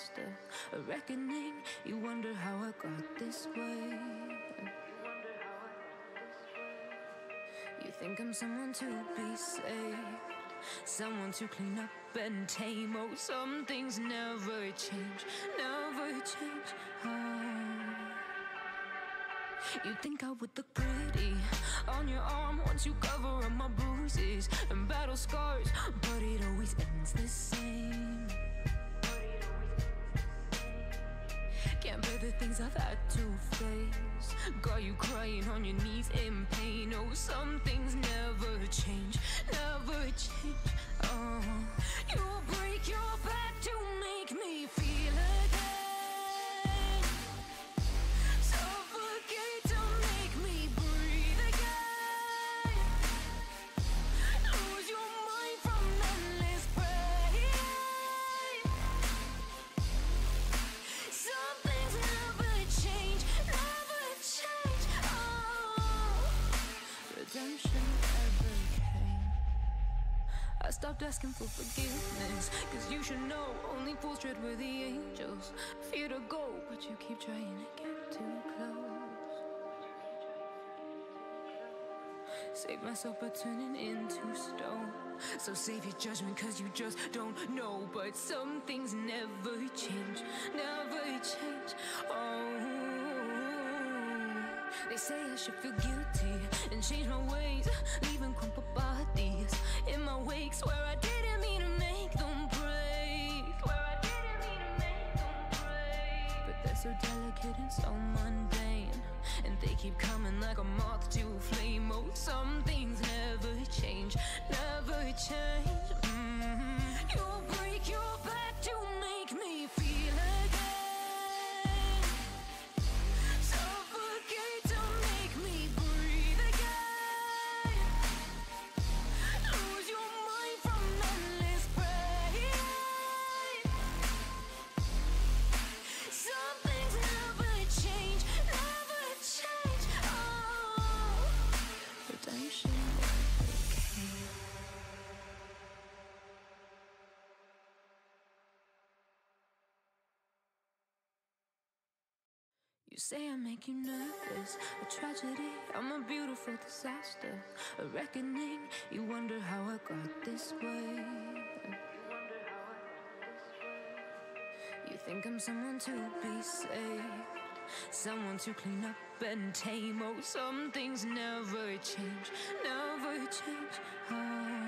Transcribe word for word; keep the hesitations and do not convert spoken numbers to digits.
disaster, a reckoning. You wonder how I got this way. You think I'm someone to be saved, someone to clean up and tame. Oh, some things never change, never change. Oh. You think I would look pretty on your arm once you cover up my bruises and battle scars, but it always ends the same. Can't bear the things I've had to face, got you crying on your knees in pain. Oh, some things never change, never change. Oh, you break your back to make me feel again, suffocate to make me breathe again, lose your mind from endless pain. Some things never change, never change. Oh, redemption never came. I stopped asking for forgiveness, cause you should know only fools tread where the angels fear to go, but you keep trying to get too close. Save myself by turning into stone, so save your judgment cause you just don't know. But some things never change, never change. Oh, they say I should feel guilty and change my ways, leaving crumpled bodies in my wake. Swear I didn't mean to make them break, swear I didn't mean to make them break. But they're so delicate and so mundane, and they keep coming like a moth to a flame. Oh, some things never change, never change. Mm-hmm. You break your back to make me feel again, suffocate to make me breathe again, lose your mind from endless pain. Some things never change, never change. Oh, redemption never came. You say I make you nervous, a tragedy, I'm a beautiful disaster, a reckoning. You wonder how I got this way. You think I'm someone to be saved, someone to clean up and tame. Oh, some things never change, never change. Oh.